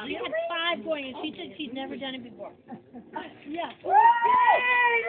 We had 5 going, and she said she'd never done it before. Yeah.